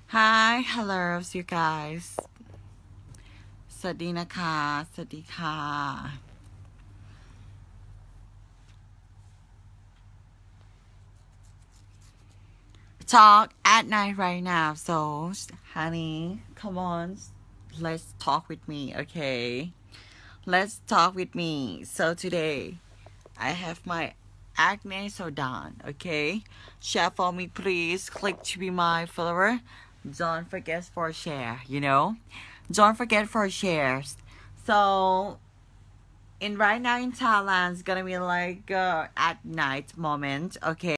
Hi hello you guys สวัสดีนะคะสวัสดีค่ะ talk at night right now so honey come on let's talk with me okay let's talk with me so today I have my acne so done okay share for me please click to be my follower don't forget for share don't forget for shares so in right now in Thailand it's gonna be like at night moment okay